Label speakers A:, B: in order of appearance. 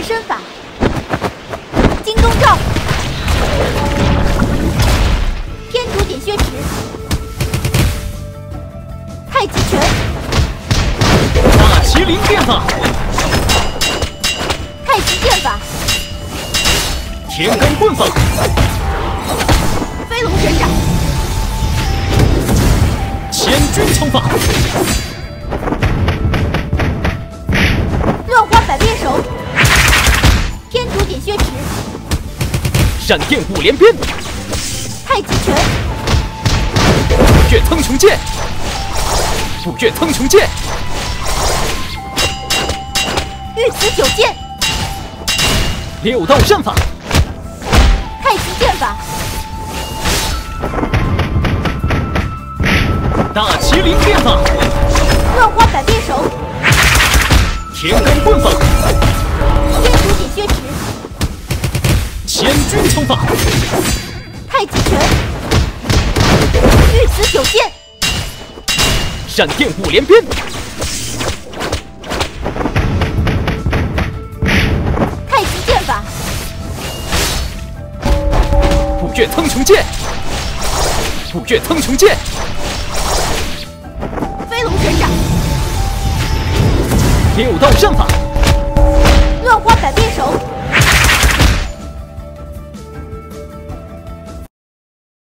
A: 身法，金钟罩，天竺点穴池，太极拳，
B: 大麒麟变法，
A: 太极剑法，
B: 天罡棍法，
A: 飞龙神掌，
B: 千钧枪法，
A: 乱花百变手，天竺点穴池，
B: 闪电五连鞭，
A: 太极拳，
B: 五岳腾穹剑，五岳腾穹剑，
A: 玉子九剑，
B: 六道战法，
A: 太极剑法，
B: 大麒麟变法，
A: 乱花百变手，
B: 天罡棍法，
A: 天竺点穴池，
B: 千钧枪法，
A: 太极拳，玉子九剑，
B: 闪电五连鞭，
A: 太极剑法，
B: 五岳腾穹剑，五岳腾穹剑，
A: 飞龙神掌，
B: 六道战法，
A: 乱花百变手，